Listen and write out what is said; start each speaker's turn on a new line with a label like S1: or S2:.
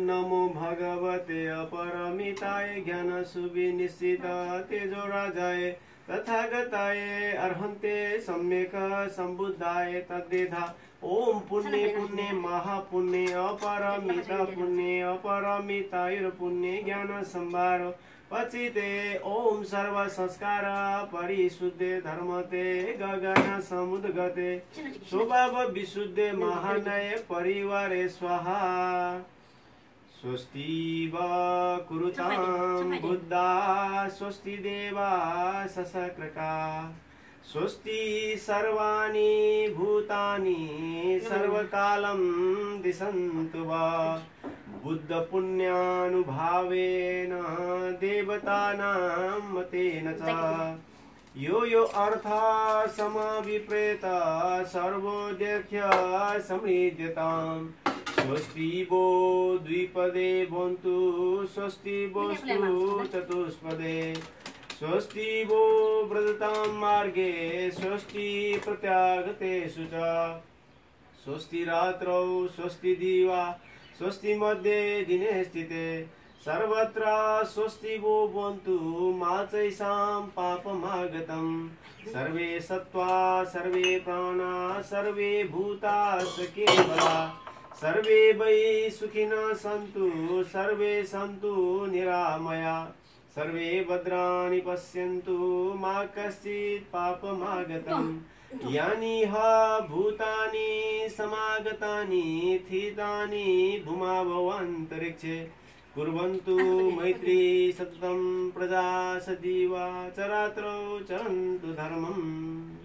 S1: नमो भगवते अपरमिताय ज्ञान सुविनिश्चित तेजोराजाय तथागताय अर्हन्ते सम्यक सम्बुद्धाय तद्विधा। ओम पुण्य पुण्य महापुण्य अपरमित पुण्य अपरमितायुर पुण्य ज्ञान संभार पचिते। ओम सर्व संस्कार परिशुद्धे धर्मते गगन समुद्गते स्वभाव विशुद्धे महानय परिवारे स्वाहा। स्वस्ति व कुरुतां बुद्धा स्वस्ति देवा सशक्रका स्वस्ति सर्वाणि भूतानि सर्वकालं दिशन्तु वा। बुद्ध पुण्यानुभावेन देवतानां मतेन च यो यो अर्थ समविप्रेत सर्वोद्यख्य समृद्धताम्। स्वस्ति वो द्विपदे भवन्तु स्वस्ति वोस्तु चतुष्पदे स्वस्ति वो व्रजतां मार्गे स्वस्ति प्रत्यागतेषु च। स्वस्ति रात्रौ स्वस्ति दिवा स्वस्ति मध्ये दिने स्थिते सर्वत्र स्वस्ति वो भवन्तु मा चैषां पापमागतम्। सर्वे सत्त्वा सर्वे प्राणा सर्वे भूता केवला सर्वे वै सुखिनः सन्तु सर्वे सन्तु निरामया सर्वे भद्राणि पश्यन्तु मा कश्चित् पापमागतम्। यानि ह भूतानि समागतानि स्थितानि भूमाभवान्तरिक्षे कुर्वन्तु मैत्री सततं प्रजा सजीवा चरात्रौ चरन्तु धर्मम्।